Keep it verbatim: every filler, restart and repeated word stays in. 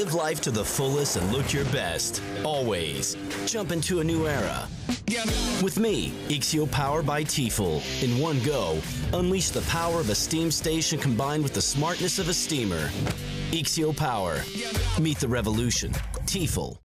Live life to the fullest and look your best. Always. Jump into a new era. With me, IXEO Power by Tefal. In one go, unleash the power of a steam station combined with the smartness of a steamer. IXEO Power. Meet the revolution. Tefal.